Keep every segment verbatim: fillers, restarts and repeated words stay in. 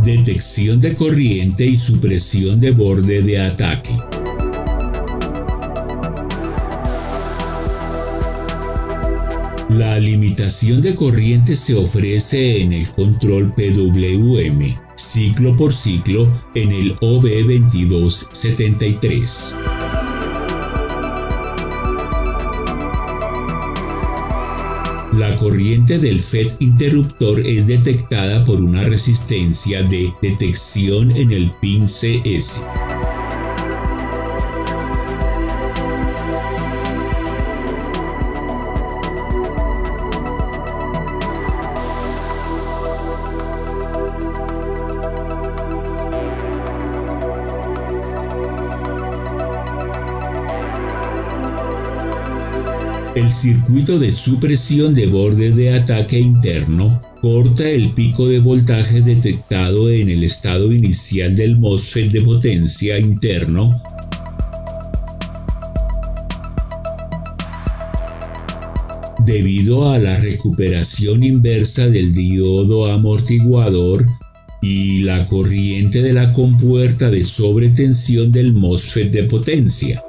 Detección de corriente y supresión de borde de ataque. La limitación de corriente se ofrece en el control P W M, ciclo por ciclo, en el O B veintidós setenta y tres. La corriente del F E T interruptor es detectada por una resistencia de detección en el pin C S. El circuito de supresión de borde de ataque interno corta el pico de voltaje detectado en el estado inicial del MOSFET de potencia interno debido a la recuperación inversa del diodo amortiguador y la corriente de la compuerta de sobretensión del MOSFET de potencia.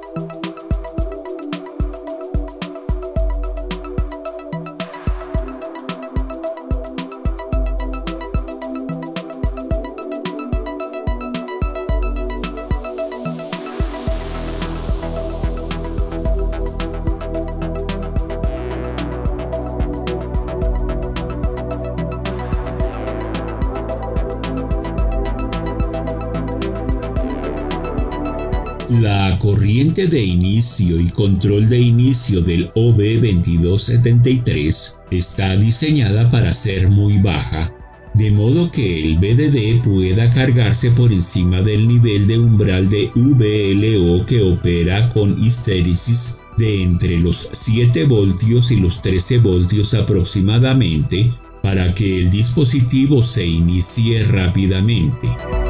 La corriente de inicio y control de inicio del O B veintidós setenta y tres está diseñada para ser muy baja, de modo que el V D D pueda cargarse por encima del nivel de umbral de V L O que opera con histéresis de entre los siete voltios y los trece voltios aproximadamente para que el dispositivo se inicie rápidamente.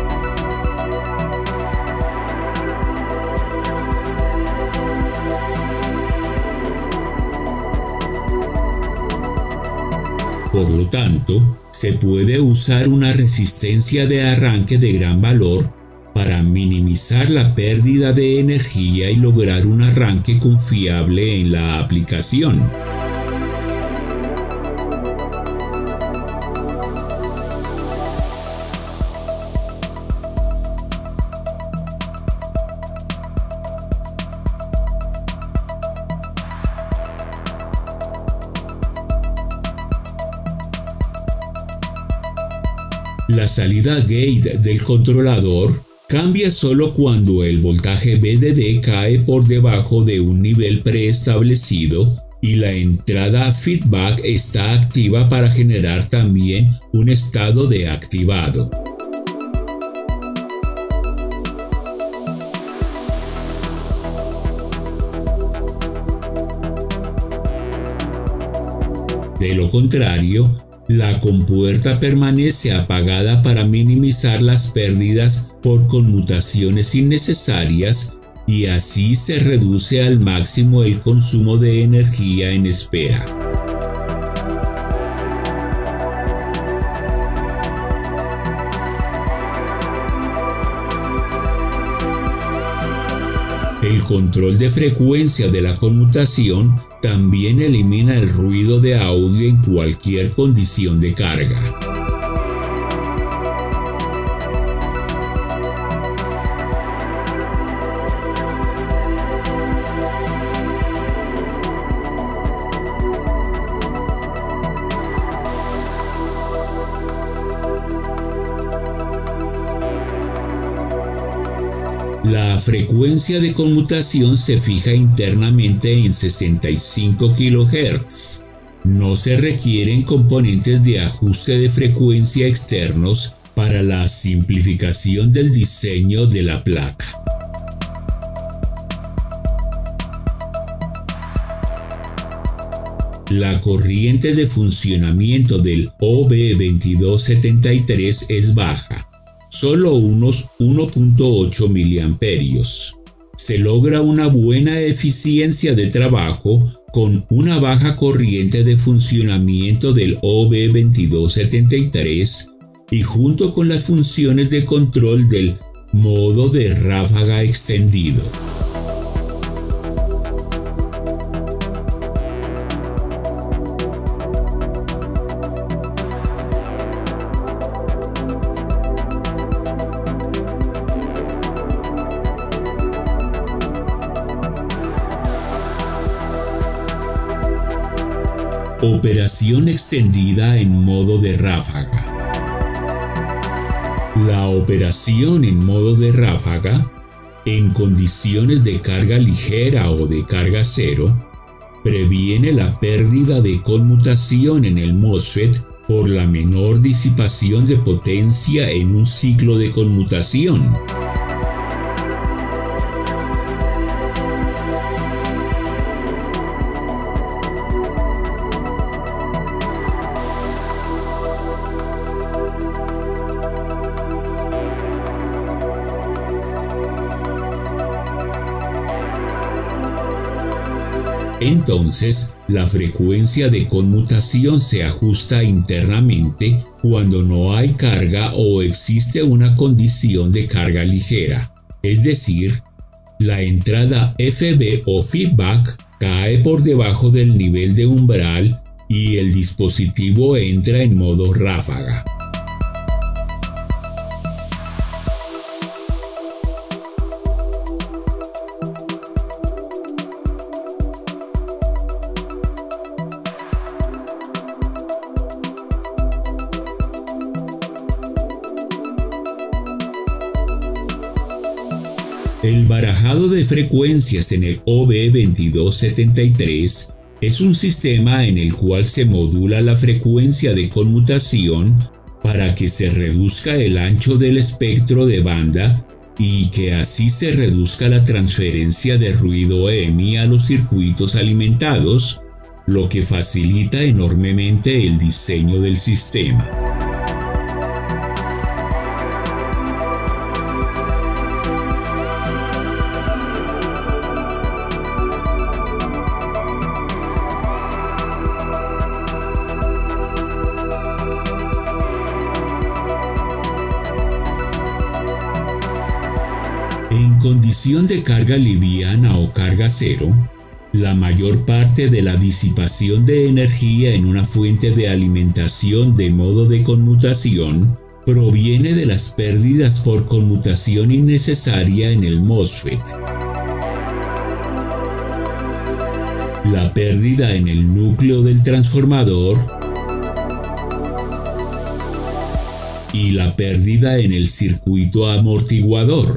Por lo tanto, se puede usar una resistencia de arranque de gran valor para minimizar la pérdida de energía y lograr un arranque confiable en la aplicación. La salida gate del controlador cambia solo cuando el voltaje V D D cae por debajo de un nivel preestablecido y la entrada feedback está activa para generar también un estado de activado. De lo contrario, la compuerta permanece apagada para minimizar las pérdidas por conmutaciones innecesarias y así se reduce al máximo el consumo de energía en espera. El control de frecuencia de la conmutación también elimina el ruido de audio en cualquier condición de carga. La frecuencia de conmutación se fija internamente en sesenta y cinco kilohertz. No se requieren componentes de ajuste de frecuencia externos para la simplificación del diseño de la placa. La corriente de funcionamiento del O B veintidós setenta y tres es baja, solo unos uno punto ocho miliamperios. Se logra una buena eficiencia de trabajo con una baja corriente de funcionamiento del O B veintidós setenta y tres y junto con las funciones de control del modo de ráfaga extendido. Operación extendida en modo de ráfaga. La operación en modo de ráfaga, en condiciones de carga ligera o de carga cero, previene la pérdida de conmutación en el MOSFET por la menor disipación de potencia en un ciclo de conmutación. Entonces, la frecuencia de conmutación se ajusta internamente cuando no hay carga o existe una condición de carga ligera, es decir, la entrada F B o feedback cae por debajo del nivel de umbral y el dispositivo entra en modo ráfaga. El barajado de frecuencias en el O B veintidós setenta y tres es un sistema en el cual se modula la frecuencia de conmutación para que se reduzca el ancho del espectro de banda y que así se reduzca la transferencia de ruido E M I a los circuitos alimentados, lo que facilita enormemente el diseño del sistema. En condición de carga liviana o carga cero, la mayor parte de la disipación de energía en una fuente de alimentación de modo de conmutación proviene de las pérdidas por conmutación innecesaria en el MOSFET. La pérdida en el núcleo del transformador y la pérdida en el circuito amortiguador.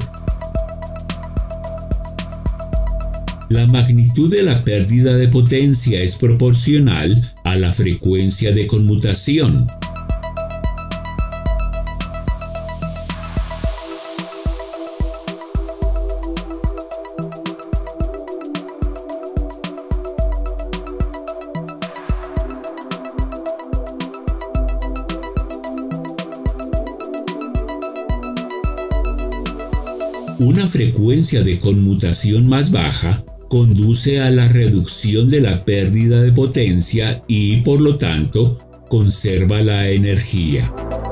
La magnitud de la pérdida de potencia es proporcional a la frecuencia de conmutación. Una frecuencia de conmutación más baja conduce a la reducción de la pérdida de potencia y, por lo tanto, conserva la energía.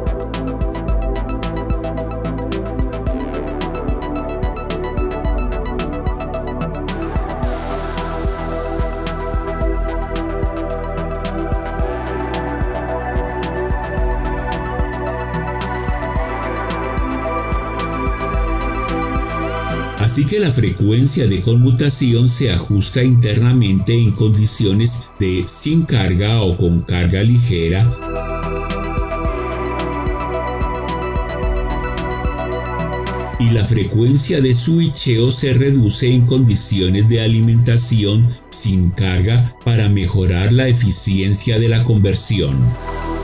Así que la frecuencia de conmutación se ajusta internamente en condiciones de sin carga o con carga ligera, y la frecuencia de switcheo se reduce en condiciones de alimentación sin carga para mejorar la eficiencia de la conversión.